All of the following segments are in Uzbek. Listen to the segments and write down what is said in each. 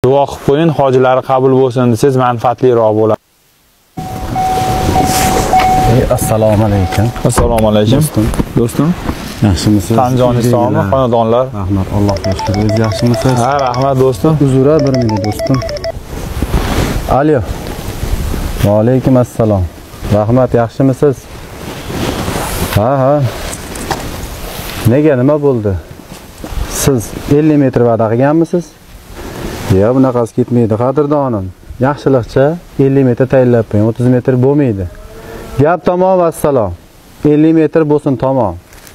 Duo qilib qo'ying, hojilari qabul bo'lsin desangiz manfaatliroq bo'ladi. Assalomu alaykum. Assalomu alaykum. Do'stim. Yaxshimisiz? Tanjonistonmi, xonadonlar? Rahmat, Allohga shukr. O'zingiz yaxshimisiz? Ha, rahmat do'stim. Uzra 1 minut do'stim. Alo. Va alaykum assalom. Rahmat, yaxshimisiz? Ha. Nega, nima bo'ldi? Siz 50 metr va'da qilganmisiz? Yo'q, bunaqasi ketmaydi, qadrdonim. Yaxshilikcha 50 metr tayinlab qo'ying, 30 metr bo'lmaydi. Gap tamom, assalom. 50 metr bo'lsin, tamom.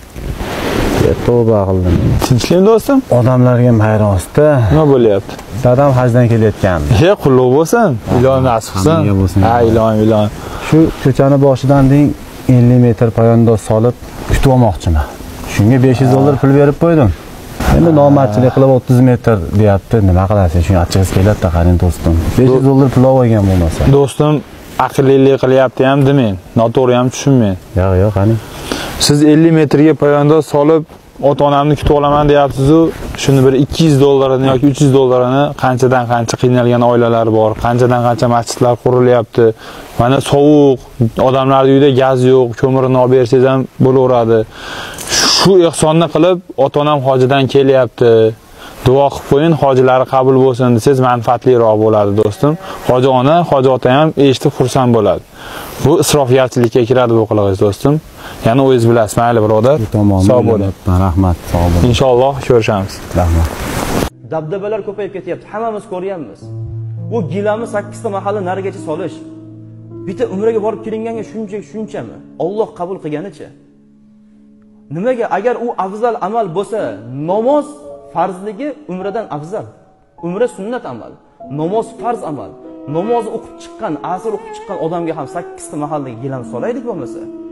Tavba qildim. Tinchlikmi do'stim? Odamlarga hayronsiz-da. Nima bo'lyapti? Dadam hajdan kelayotgandi. Qutlug' bo'lsin. Ilohim nasib qilsin. Ha, ilohim. Shu ko'chani boshidan deng 50 metr poyandoz solib kutib olmoqchiman. Shunga 500 dollar pul berib qo'ydim. Endi nomardchilik qilib 30 metr deyapti. Nima qilasiz? Shunga achchig'ingiz keladi-da, qaring do'stim. 500 dollar pul olgan bo'lmasa. Do'stim, aqllilik qilyapti ham demang, noto'g'ri ham tushunmang. Yo'q, qani. Siz 50 metrga poyandoz solib ota-onamni kutib olaman deyapsiz-ku, shuni bir 200 dollarini yoki 300 dollarini qanchadan qancha qiynalgan oilalar bor, qanchadan qancha masjidlar qurilyapti. Mana sovuq, odamlarning uyida gaz yo'q, ko'mirini olib bersangiz ham bo'laveradi. Shu ehsonni qilib, ota-onam hojidan kelyapti. Duo qilib qo'ying, hojilari qabul bo'lsin desangiz manfaatliroq bo'ladi do'stim. Hoji ona, hoji ota ham eshitib xursand bo'ladi. Bu isrofgarchilikka kiradi bu qilig'ingiz do'stim. Yana o'zingiz bilasiz, mayli birodar. Sog' bo'ling. Rahmat, sog' bo'ling. Inshaalloh ko'rishamiz. Rahmat. Dabdabalar ko'payib ketyapti. Hammamiz ko'ryapmiz. Bu gilamni 8 ta mahalla narigacha solish. Bitta umraga borib kelinganga shunchami? Alloh qabul qilganicha. Nimaga? Agar u afzal amal bo'lsa, namoz farzligi umradan afzal. Umra sunnat amal, namoz farz amal. Namoz o'qib chiqqan, asr o'qib chiqqan odamga ham 8 ta mahallaga gilam solaylik bo'lmasa.